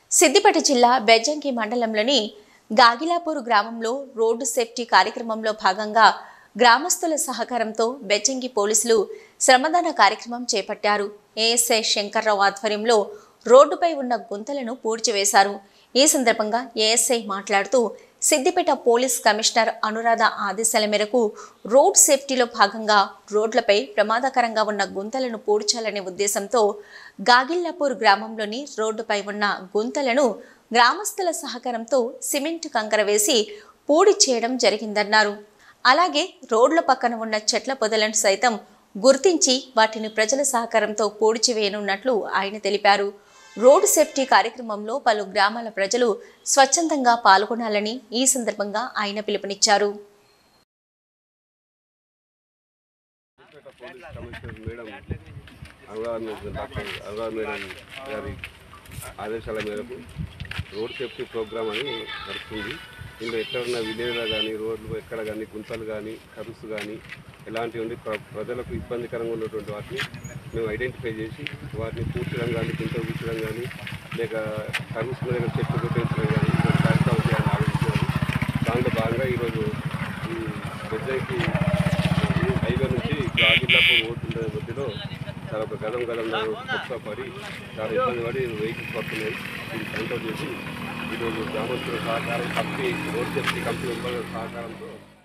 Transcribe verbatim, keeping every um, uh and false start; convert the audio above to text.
సిద్దిపేట జిల్లా బెజ్జంకి మండలంలోని గాగిలాపూర్ గ్రామంలో రోడ్డు సేఫ్టీ కార్యక్రమంలో భాగంగా గ్రామస్తుల సహకారంతో బెజ్జంకి పోలీసులు శ్రమదాన కార్యక్రమం చేపట్టారు. ఏఎస్ఐ శంకర్రావు ఆధ్వర్యంలో రోడ్డుపై ఉన్న గుంతలను పూడ్చివేశారు. ఈ సందర్భంగా ఏఎస్ఐ మాట్లాడుతూ సిద్దిపేట పోలీస్ కమిషనర్ అనురాధ ఆదేశాల మేరకు రోడ్ సేఫ్టీలో భాగంగా రోడ్లపై ప్రమాదకరంగా ఉన్న గుంతలను పూడ్చాలనే ఉద్దేశంతో గాగిల్లాపూర్ గ్రామంలోని రోడ్డుపై ఉన్న గుంతలను గ్రామస్తుల సహకారంతో సిమెంట్ కంకర వేసి పూడి చేయడం జరిగిందన్నారు. అలాగే రోడ్ల పక్కన ఉన్న చెట్ల పొదలను సైతం గుర్తించి వాటిని ప్రజల సహకారంతో పూడ్చివేయనున్నట్లు ఆయన తెలిపారు. రోడ్ సేఫ్టీ కార్యక్రమంలో పలు గ్రామాల ప్రజలు స్వచ్ఛందంగా పాల్గొనాలని ఈ సందర్భంగా ఆయన పిలుపునిచ్చారు. ఆదేశాల మేరకు రోడ్ సేఫ్టీ ప్రోగ్రామ్ అని నడుస్తుంది. ఇందులో ఎక్కడున్న విలేజ్లో కానీ రోడ్లు ఎక్కడ కానీ గుంతలు కానీ కరుసు కానీ ఎలాంటివి ఉంది ప్రజలకు ఇబ్బందికరంగా ఉన్నటువంటి వాటిని మేము ఐడెంటిఫై చేసి వాటిని పూడ్చడం కానీ గుంతలు పూడ్చడం కానీ లేక కరుసు దగ్గర చెట్లు కొట్టించడం కానీ కార్యక్రమం చేయాలని ఆలోచించారు. దాంట్లో భాగంగా ఈరోజు ఈ బెజ్జంకి హైవే నుంచి గాగిల్లాపూర్ రోడ్డు మధ్యలో చాలా ఒక గదం గదం కొత్త పడి చాలా ఇబ్బంది పడి వెహికల్స్ పడుతున్నాయి. దీన్ని కంట్రోల్ చేసి ఈరోజు గ్రామస్తుల సహకారం కంపెనీ రోడ్ సేఫ్టీ కంపెనీ సహకారంతో